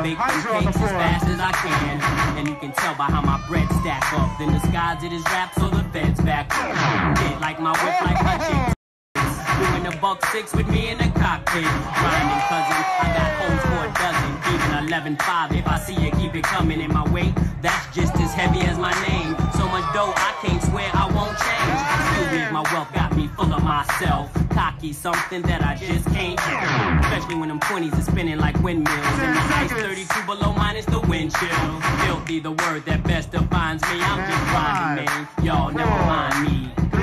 make them cakes as fast as I can. And you can tell by how my bread stack up. Then the skies it is rap, so the feds back up. Did like my whip, like my chick. Doing a $1.6 with me in the cockpit. Grinding, cousin, I got homes for a dozen. Even 11.5, if I see you, keep it coming in my way. That's just as heavy as my name. So much dough, I can't swear I won't change. Still big, my wealth got me full of myself. Cocky, something that I just can't do. Especially when them 20s are spinning like windmills. And the ice 32 below minus the wind chill. Filthy, the word that best defines me. I'm just grinding, man. Y'all never mind me.